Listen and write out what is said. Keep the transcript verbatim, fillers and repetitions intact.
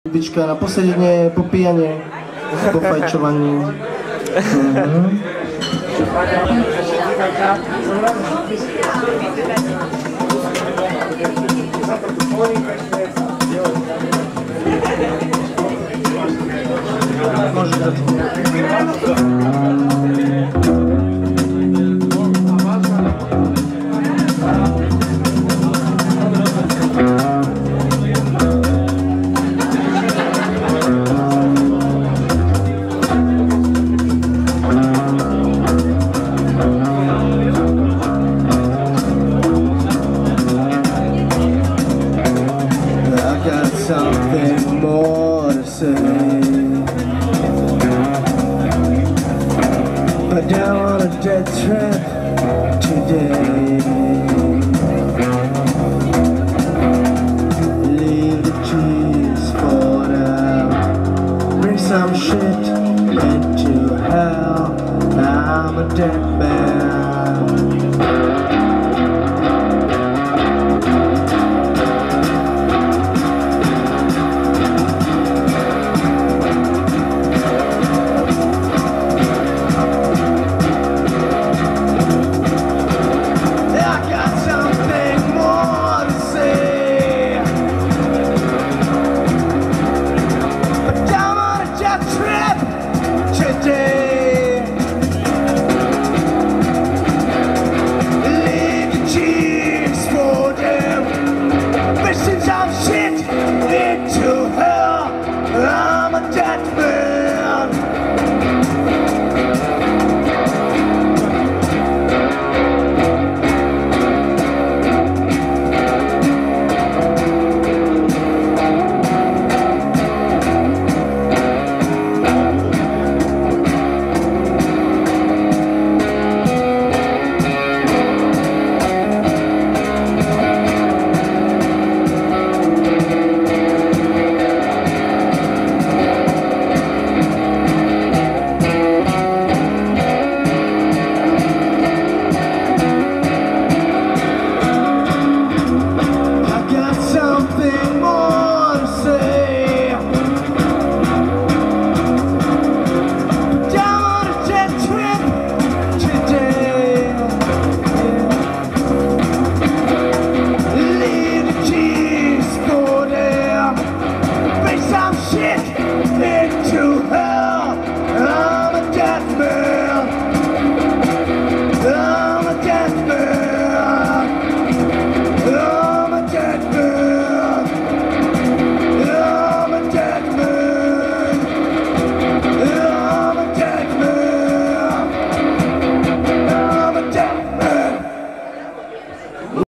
Bička na posledně, po pijaně, po fajčovaní. Mm-hmm. Something more to say, but down on a dead trip today. Leave the keys for now, bring some shit into hell. I'm a dead man. Shit!